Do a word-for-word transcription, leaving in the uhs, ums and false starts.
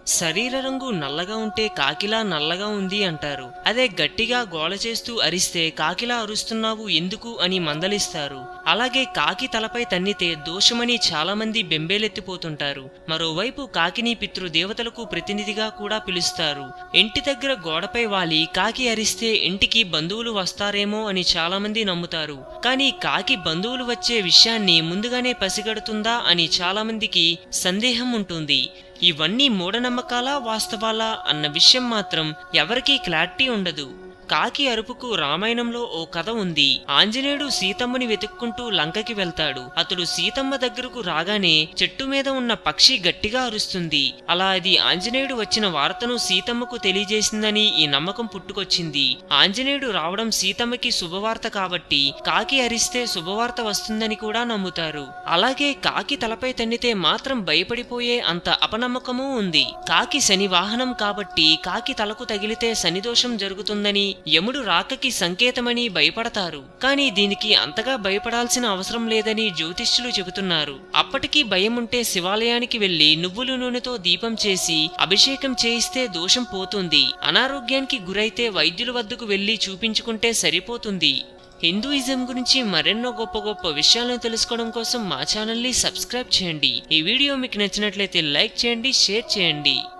శరీర రంగు నల్లగా ఉంటే కాకిలా నల్లగా ఉంది అంటారు. అదే గట్టిగా గోల చేస్తూ అరిస్తే కాకిలా అరుస్తున్నావు ఎందుకు అని మందలిస్తారు. అలాగే కాకి తలపై తన్నితే దోషమని చాలా మంది బెంబేలెత్తిపోతుంటారు. మరోవైపు కాకిని పితృదేవతలకు ప్రతినిధిగా కూడా పిలుస్తారు. ఇంటి దగ్గర గోడపై వాలి కాకి అరిస్తే ఇంటికి బంధువులు వస్తారేమో అని చాలా మంది నమ్ముతారు. కానీ కాకి బంధువులు వచ్చే విషయాన్ని ముందుగానే పసిగడుతుందా అని చాలా మందికి సందేహం ఉంటుంది. ఇవన్నీ మూఢనమ్మకాలా వాస్తవాలా అన్న విషయం మాత్రం ఎవరికీ క్లారిటీ ఉండదు. కాకి అరుపుకు రామాయణంలో ఓ కథ ఉంది. ఆంజనేయుడు సీతమ్మని వెతుక్కుంటూ లంకకి వెళ్తాడు. అతడు సీతమ్మ దగ్గరకు రాగానే చెట్టు మీద ఉన్న పక్షి గట్టిగా అరుస్తుంది. అలా అది ఆంజనేయుడు వచ్చిన వార్తను సీతమ్మకు తెలియజేసిందని ఈ నమ్మకం పుట్టుకొచ్చింది. ఆంజనేయుడు రావడం సీతమ్మకి శుభవార్త కాబట్టి కాకి అరిస్తే శుభవార్త వస్తుందని కూడా నమ్ముతారు. అలాగే కాకి తలపై తన్నితే మాత్రం భయపడిపోయే అంత అపనమ్మకమూ ఉంది. కాకి శని వాహనం కాబట్టి కాకి తలకు తగిలితే శనిదోషం జరుగుతుందని, యముడు రాకకి సంకేతమని భయపడతారు. కానీ దీనికి అంతగా భయపడాల్సిన అవసరం లేదని జ్యోతిష్యులు చెబుతున్నారు. అప్పటికీ భయం ఉంటే శివాలయానికి వెళ్లి నువ్వుల నూనెతో దీపం చేసి అభిషేకం చేయిస్తే దోషం పోతుంది. అనారోగ్యానికి గురైతే వైద్యుల వద్దకు వెళ్లి చూపించుకుంటే సరిపోతుంది. హిందూయిజం గురించి మరెన్నో గొప్ప గొప్ప విషయాలను తెలుసుకోవడం కోసం మా ఛానల్ని సబ్స్క్రైబ్ చేయండి. ఈ వీడియో మీకు నచ్చినట్లయితే లైక్ చేయండి, షేర్ చేయండి.